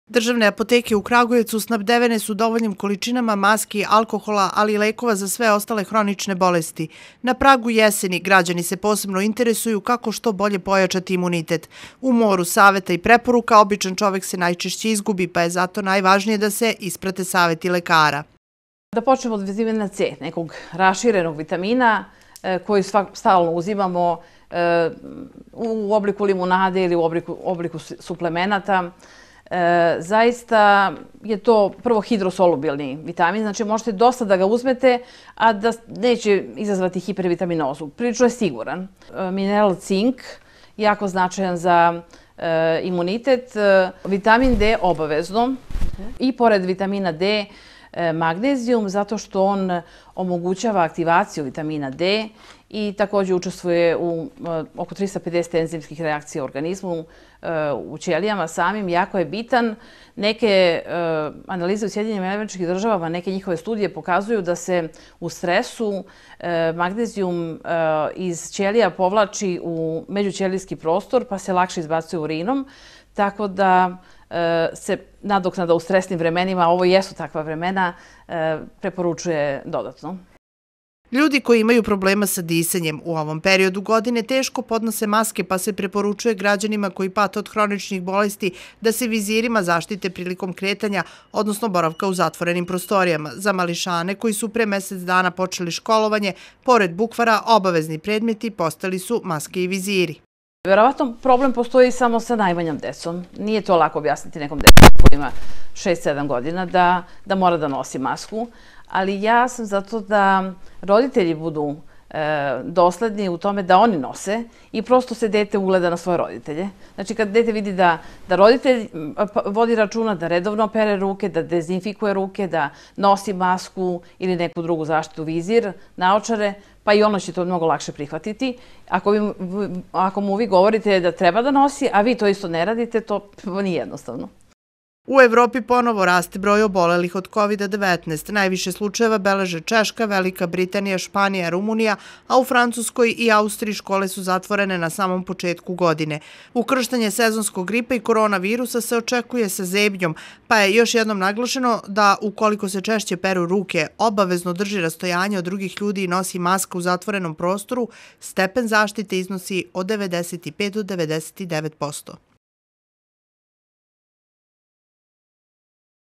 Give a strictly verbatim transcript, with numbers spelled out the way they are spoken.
Državne apoteke u Kragujevcu snabdevene su dovoljnim količinama maski, alkohola, ali i lekova za sve ostale hronične bolesti. Na pragu jeseni građani se posebno interesuju kako što bolje pojačati imunitet. U moru saveta i preporuka običan čovek se najčešće izgubi, pa je zato najvažnije da se isprate saveti lekara. Da počnemo od vitamina C, nekog raširenog vitamina koji stalno uzimamo u obliku limunade ili u obliku suplemenata. Zaista je to prvo hidrosolubilni vitamin, znači možete dosta da ga uzmete, a da neće izazvati hipervitaminozu. Prilično je siguran. Mineral cink, jako značajan za imunitet. Vitamin D obavezno i pored vitamina D magnezijum, zato što on omogućava aktivaciju vitamina D i također učestvuje u oko trista pedeset enzimskih reakcija u organizmu, u ćelijama samim. Jako je bitan. Neke analize u Sjedinjenim Američkim Državama, neke njihove studije pokazuju da se u stresu magnezijum iz ćelija povlači u međućelijski prostor pa se lakše izbacuje urinom, tako da se nadoknada u stresnim vremenima, ovo jesu takva vremena, preporučuje dodatno. Ljudi koji imaju problema sa disanjem u ovom periodu godine teško podnose maske, pa se preporučuje građanima koji pate od hroničnih bolesti da se vizirima zaštite prilikom kretanja, odnosno boravka u zatvorenim prostorijama. Za mališane koji su pre mesec dana počeli školovanje, pored bukvara, obavezni predmeti postali su maske i viziri. Verovatno problem postoji samo sa najmanjom decom. Nije to lako objasniti nekom detetu koji ima šest sedam godina da mora da nosi masku, ali ja sam zato da roditelji budu dosledni u tome da oni nose i prosto se dete ugleda na svoje roditelje. Znači, kad dete vidi da roditelj vodi računa, da redovno pere ruke, da dezinfikuje ruke, da nosi masku ili neku drugu zaštitu, vizir, naočare, pa i ono će to mnogo lakše prihvatiti. Ako mu vi govorite da treba da nosi, a vi to isto ne radite, to nije jednostavno. U Evropi ponovo raste broj obolelih od kovid devetnaest. Najviše slučajeva beleže Češka, Velika Britanija, Španija, Rumunija, a u Francuskoj i Austriji škole su zatvorene na samom početku godine. Ukrštanje sezonskog gripa i koronavirusa se očekuje sa zebnjom, pa je još jednom naglašeno da ukoliko se češće peru ruke, obavezno drži rastojanje od drugih ljudi i nosi maska u zatvorenom prostoru, stepen zaštite iznosi od devedeset pet do devedeset devet posto.